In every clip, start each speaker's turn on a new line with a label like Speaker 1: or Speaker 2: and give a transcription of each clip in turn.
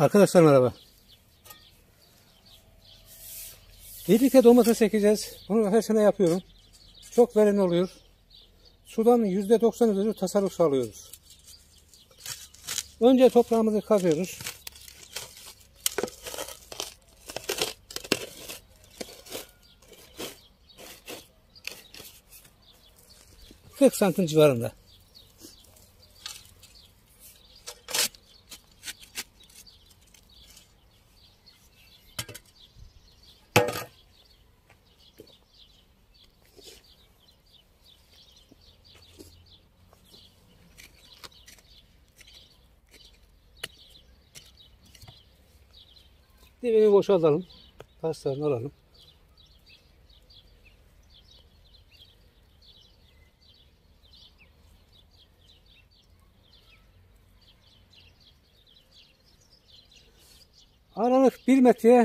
Speaker 1: Arkadaşlar merhaba. Birlikte domates ekeceğiz. Bunu her sene yapıyorum. Çok verimli oluyor. Sudan %90 üzeri tasarruf sağlıyoruz. Önce toprağımızı kazıyoruz. ...40 santim civarında. Dibini boşaltalım. Taşlarını alalım. Aralık 1 metreye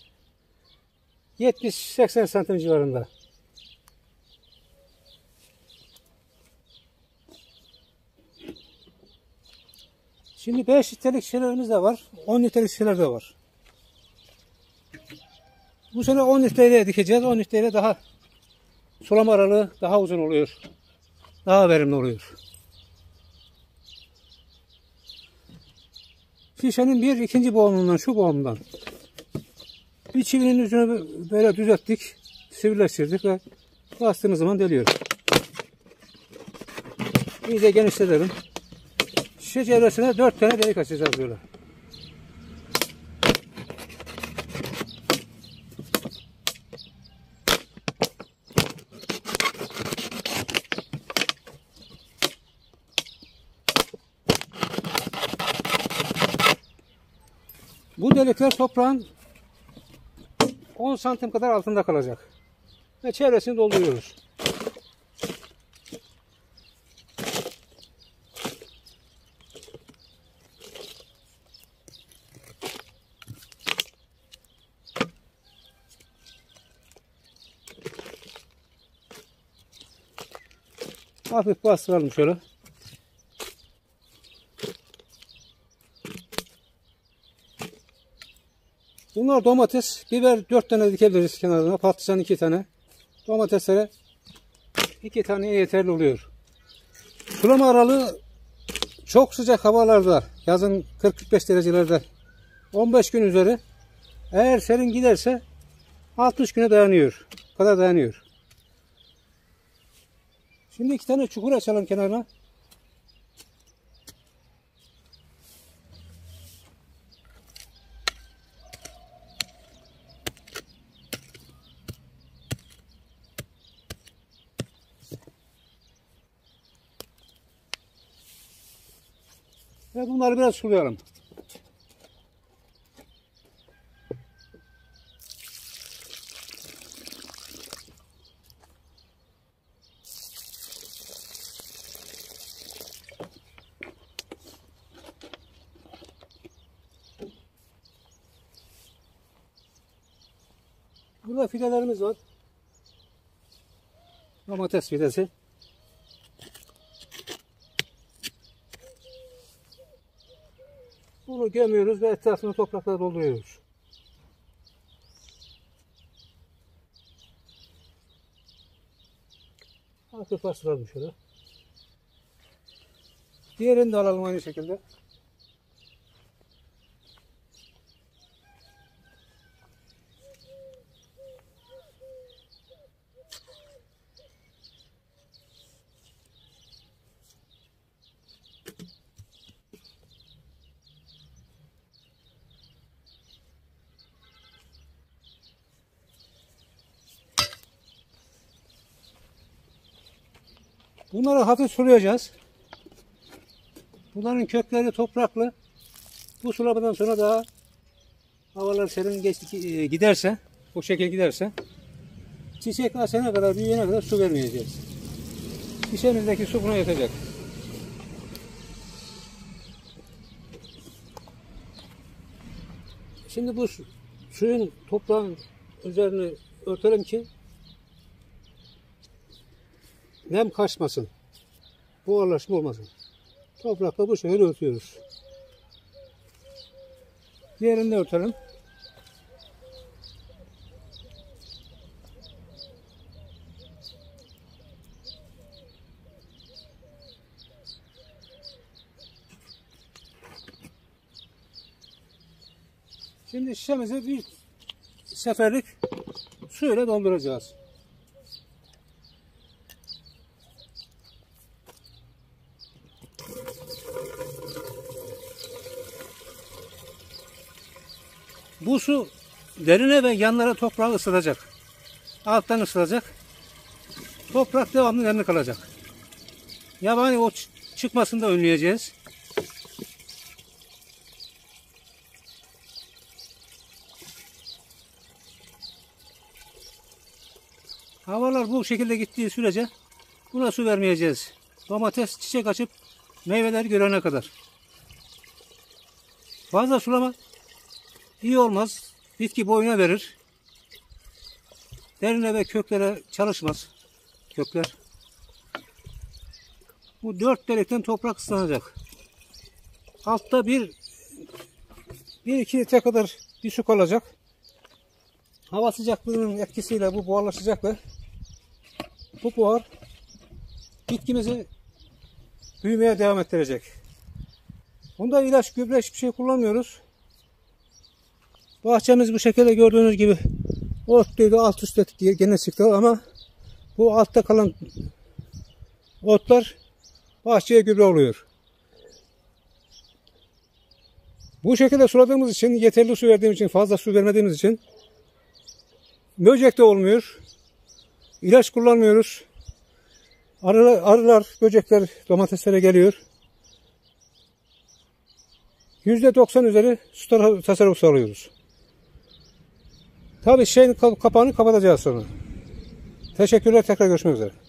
Speaker 1: 70-80 santim civarında. Şimdi 5 litrelik şişelerimiz de var. 10 litrelik şişeler de var. Bu sene 10 litreyle dikeceğiz. 10 litreyle daha sulama aralığı daha uzun oluyor. Daha verimli oluyor. Şişenin bir ikinci boğumundan, şu boğumundan bir çivinin ucunu böyle düzelttik, sivrileştirdik ve bastığımız zaman deliyor. İyice genişletelim. Şişe çevresine 4 tane delik açacağız böyle. Bu delikler toprağın 10 santim kadar altında kalacak. Ve çevresini dolduruyoruz. Hafif bastıralım şöyle. Bunlar domates, biber 4 tane dikebiliriz kenarına, patlıcan 2 tane. Domateslere 2 tane yeterli oluyor. Sulama aralığı çok sıcak havalarda, yazın 40-45 derecelerde 15 gün üzeri. Eğer serin giderse 60 güne dayanıyor. Bu kadar dayanıyor. Şimdi 2 tane çukur açalım kenarına. Ve bunları biraz sulayalım. Burada fidelerimiz var. Domates fidesi. Bunu gömüyoruz ve etrafını toprakla dolduruyoruz. Hafif bastıralım şöyle. Diğerini de alalım aynı şekilde. Bunları hafif sulayacağız. Bunların kökleri topraklı. Bu sulamadan sonra daha havalar serin giderse, bu şekil giderse çiçek açana kadar, büyüyene kadar su vermeyeceğiz. Şişemizdeki su buna yetecek. Şimdi bu suyun toprağın üzerini örtelim ki nem kaçmasın. Buharlaşma olmasın. Toprakla bu şekilde örtüyoruz. Diğerini de örtelim. Şimdi şişemizi bir seferlik suyla dolduracağız. Bu su derine ve yanlara toprağı ısıtacak. Alttan ısıtacak. Toprak devamlı nemli kalacak. Yabani o çıkmasını da önleyeceğiz. Havalar bu şekilde gittiği sürece buna su vermeyeceğiz. Domates çiçek açıp meyveler görene kadar. Fazla sulama iyi olmaz. Bitki boyuna verir. Derine ve köklere çalışmaz. Kökler. Bu 4 delikten toprak ıslanacak. Altta 1-2 litre kadar bir su kalacak. Hava sıcaklığının etkisiyle bu buharlaşacak ve bu buhar bitkimizi büyümeye devam ettirecek. Bunda ilaç, gübre hiçbir şey kullanmıyoruz. Bahçemiz bu şekilde gördüğünüz gibi otluydu, alt üst ettik diye gene çıktı ama bu altta kalan otlar bahçeye gübre oluyor. Bu şekilde suladığımız için, yeterli su verdiğimiz için, fazla su vermediğimiz için böcek de olmuyor. İlaç kullanmıyoruz. Arılar, böcekler domateslere geliyor. %90 üzeri su tasarrufu sağlıyoruz. Tabii şeyin kapağını kapatacağız sonra. Teşekkürler, tekrar görüşmek üzere.